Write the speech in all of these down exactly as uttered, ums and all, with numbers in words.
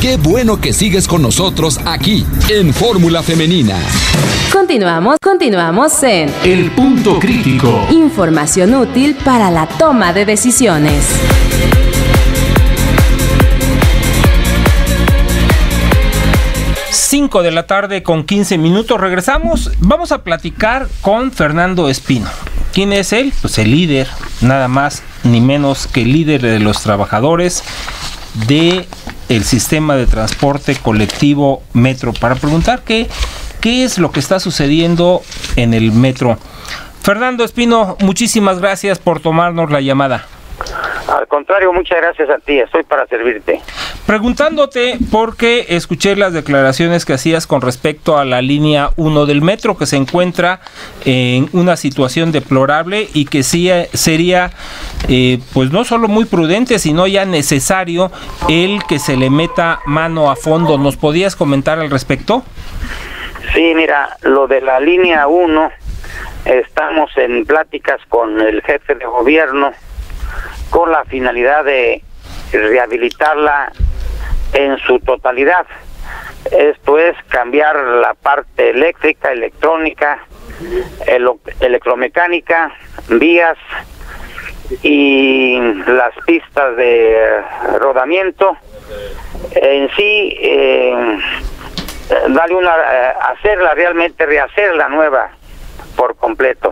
Qué bueno que sigues con nosotros aquí, en Fórmula Femenina. Continuamos, continuamos en El Punto Crítico. Información útil para la toma de decisiones. cinco de la tarde con quince minutos. Regresamos. Vamos a platicar con Fernando Espino. ¿Quién es él? Pues el líder, nada más ni menos que el líder de los trabajadores de el sistema de transporte colectivo Metro, para preguntar qué, qué es lo que está sucediendo en el Metro. Fernando Espino, muchísimas gracias por tomarnos la llamada. Al contrario, muchas gracias a ti, estoy para servirte. Preguntándote porque escuché las declaraciones que hacías con respecto a la línea uno del metro, que se encuentra en una situación deplorable y que sí sería eh, pues no solo muy prudente, sino ya necesario el que se le meta mano a fondo. ¿Nos podías comentar al respecto? Sí, mira, lo de la línea uno, estamos en pláticas con el jefe de gobierno con la finalidad de rehabilitarla en su totalidad. Esto es cambiar la parte eléctrica, electrónica, elo- electromecánica, vías y las pistas de rodamiento. En sí, eh, darle una, eh, hacerla realmente, rehacerla nueva por completo.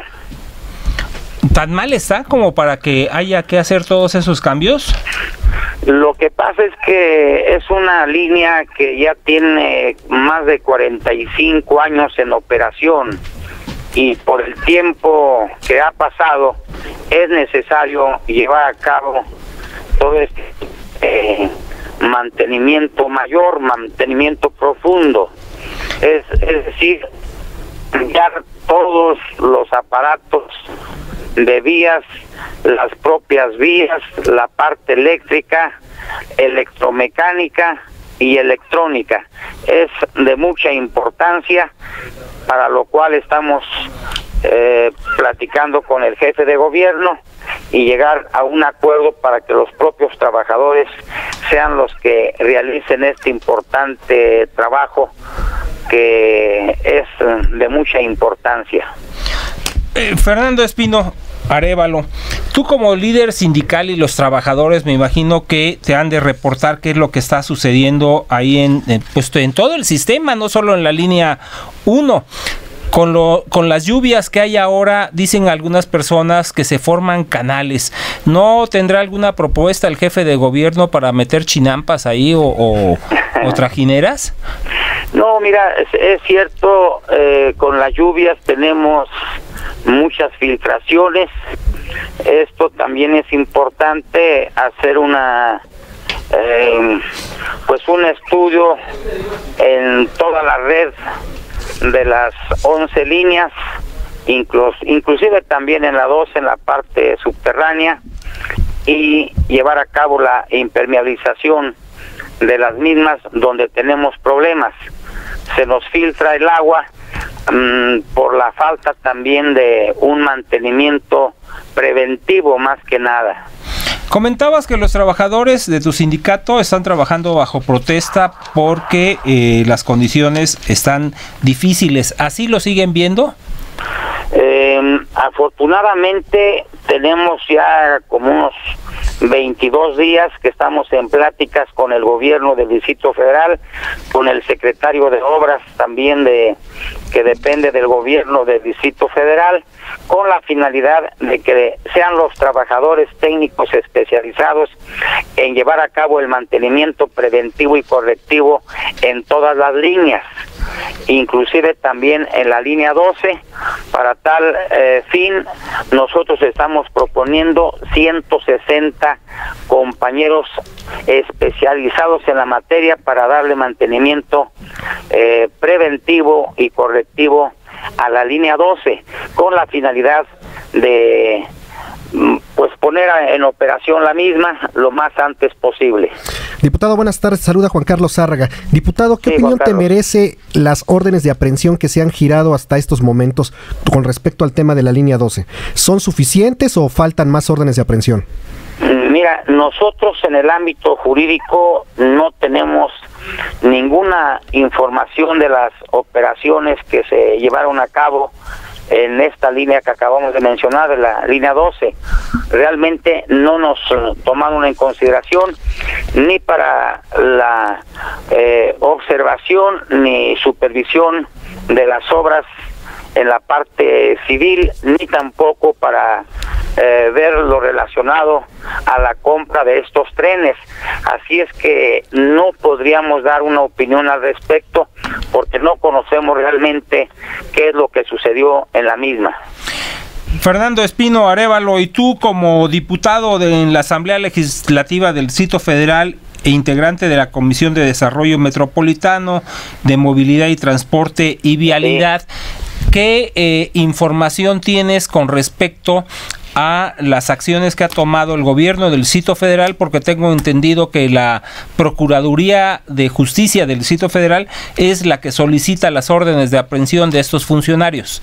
¿Tan mal está como para que haya que hacer todos esos cambios? Lo que pasa es que es una línea que ya tiene más de cuarenta y cinco años en operación y por el tiempo que ha pasado es necesario llevar a cabo todo este eh, mantenimiento mayor, mantenimiento profundo. Es, es decir, ya todos los aparatos de vías, las propias vías, la parte eléctrica, electromecánica y electrónica. Es de mucha importancia, para lo cual estamos eh, platicando con el jefe de gobierno y llegar a un acuerdo para que los propios trabajadores sean los que realicen este importante trabajo que es de mucha importancia. Eh, Fernando Espino Arévalo, tú como líder sindical y los trabajadores me imagino que te han de reportar qué es lo que está sucediendo ahí en, en, pues, en todo el sistema, no solo en la línea uno. Con, lo, con las lluvias que hay ahora, dicen algunas personas que se forman canales. ¿No tendrá alguna propuesta el jefe de gobierno para meter chinampas ahí o, o, o trajineras? No, mira, es, es cierto, eh, con las lluvias tenemos muchas filtraciones. Esto también es importante hacer una eh, pues un estudio en toda la red de las once líneas, inclus, inclusive también en la doce, en la parte subterránea, y llevar a cabo la impermeabilización de las mismas donde tenemos problemas. Se nos filtra el agua mmm, por la falta también de un mantenimiento preventivo más que nada. Comentabas que los trabajadores de tu sindicato están trabajando bajo protesta porque eh, las condiciones están difíciles. ¿Así lo siguen viendo? Eh, afortunadamente tenemos ya como unos veintidós días que estamos en pláticas con el gobierno del Distrito Federal, con el secretario de Obras también de que depende del gobierno del Distrito Federal, con la finalidad de que sean los trabajadores técnicos especializados en llevar a cabo el mantenimiento preventivo y correctivo en todas las líneas, inclusive también en la línea doce. Para tal eh, fin, nosotros estamos proponiendo ciento sesenta compañeros especializados en la materia para darle mantenimiento eh, preventivo y correctivo a la línea doce, con la finalidad de pues poner en operación la misma lo más antes posible. Diputado, buenas tardes, saluda Juan Carlos Zárraga. Diputado, ¿qué sí, opinión te merece las órdenes de aprehensión que se han girado hasta estos momentos con respecto al tema de la línea doce? ¿Son suficientes o faltan más órdenes de aprehensión? Mira, nosotros en el ámbito jurídico no tenemos una información de las operaciones que se llevaron a cabo en esta línea que acabamos de mencionar, de la línea doce. Realmente no nos tomaron en consideración ni para la eh, observación ni supervisión de las obras en la parte civil, ni tampoco para eh, ver lo relacionado a la compra de estos trenes. Así es que no podríamos dar una opinión al respecto porque no conocemos realmente qué es lo que sucedió en la misma. Fernando Espino Arévalo, y tú como diputado de en la Asamblea Legislativa del Distrito Federal e integrante de la Comisión de Desarrollo Metropolitano, de Movilidad y Transporte y Vialidad, sí. ¿Qué eh, información tienes con respecto a las acciones que ha tomado el gobierno del Distrito Federal? Porque tengo entendido que la Procuraduría de Justicia del Distrito Federal es la que solicita las órdenes de aprehensión de estos funcionarios.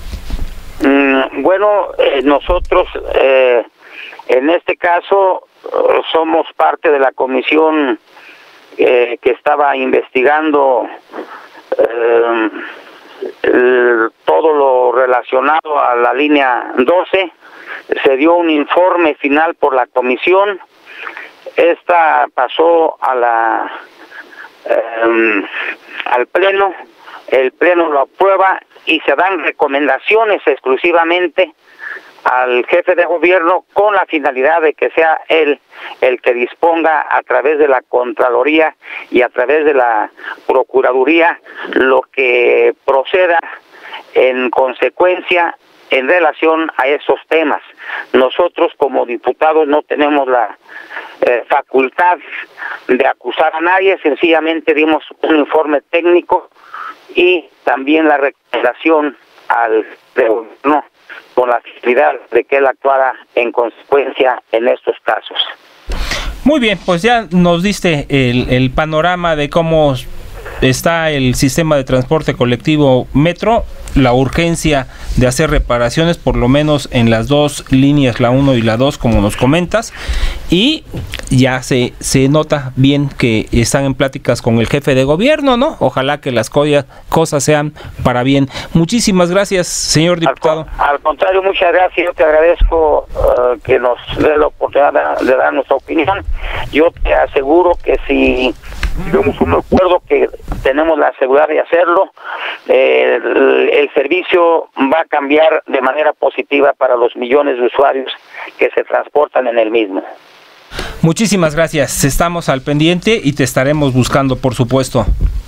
Mm, bueno, eh, nosotros eh, en este caso somos parte de la comisión eh, que estaba investigando eh, el, todo lo relacionado a la línea doce. Se dio un informe final por la comisión. Esta pasó a la eh, al pleno. El pleno lo aprueba y se dan recomendaciones exclusivamente al jefe de gobierno con la finalidad de que sea él el que disponga a través de la Contraloría y a través de la Procuraduría lo que proceda en consecuencia en relación a esos temas. Nosotros como diputados no tenemos la eh, facultad de acusar a nadie, sencillamente dimos un informe técnico y también la recomendación al gobierno con la finalidad de que él actuara en consecuencia en estos casos. Muy bien, pues ya nos diste el, el panorama de cómo está el sistema de transporte colectivo Metro, la urgencia de hacer reparaciones por lo menos en las dos líneas, la uno y la dos, como nos comentas, y ya se, se nota bien que están en pláticas con el jefe de gobierno, ¿no? Ojalá que las co- cosas sean para bien. Muchísimas gracias, señor diputado. Al, al contrario, muchas gracias. Yo te agradezco uh, que nos dé la oportunidad de, de dar nuestra opinión. Yo te aseguro que si llegamos a un acuerdo, que tenemos la seguridad de hacerlo, eh, el, el servicio va a cambiar de manera positiva para los millones de usuarios que se transportan en el mismo. Muchísimas gracias. Estamos al pendiente y te estaremos buscando, por supuesto.